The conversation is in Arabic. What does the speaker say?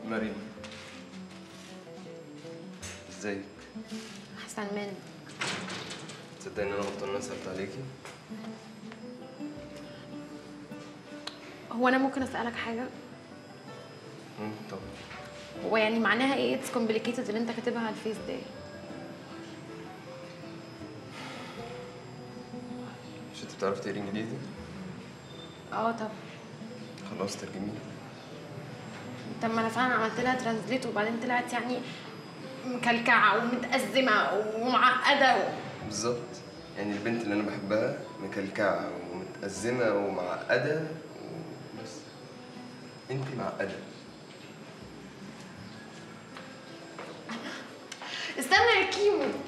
مريم، ازيك؟ احسن منك. تصدقني ان انا غلطان اني سألت عليكي؟ هو انا ممكن اسالك حاجه؟ طبعا. هو يعني معناها ايه اتس كومبليكيتد اللي انت كاتبها على الفيس دي؟ مش انت بتعرفي تقري انجليزي؟ اه طب. خلاص ترجمي. طب ما انا فعلا عملت لها ترانزليت وبعدين طلعت يعني مكلكعه ومتأزمه ومعقده بالظبط، يعني البنت اللي انا بحبها مكلكعه ومتأزمه ومعقده وبس. انت معقده. استنى يا كيمو.